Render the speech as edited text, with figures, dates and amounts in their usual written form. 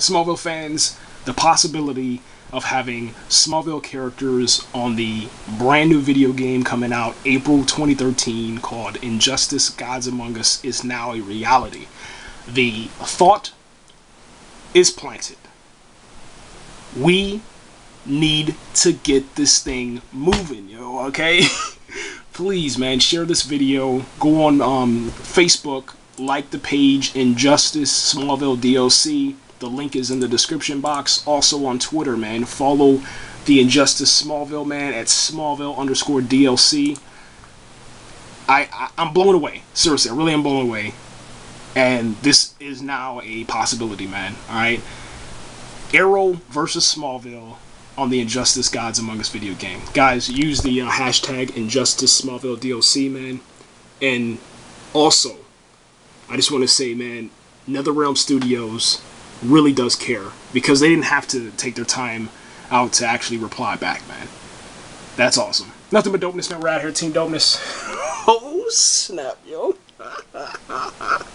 Smallville fans the possibility of having Smallville characters on the brand new video game coming out April 2013 called Injustice: Gods Among Us is now a reality. The thought is planted. We need to get this thing moving, yo, okay? Please, man, share this video. Go on Facebook, like the page Injustice Smallville DLC. The link is in the description box. Also on Twitter, man, follow the Injustice Smallville, man, at Smallville_DLC. I'm blown away. Seriously, I really am blown away. And this is now a possibility, man. Alright? Arrow versus Smallville on the Injustice Gods Among Us video game. Guys, use the hashtag Injustice Smallville DLC, man. And also, I just want to say, man, NetherRealm Studios really does care, because they didn't have to take their time out to actually reply back, man. That's awesome. Nothing but dopeness, man. We're out here, Team Dopeness. Oh, snap, yo.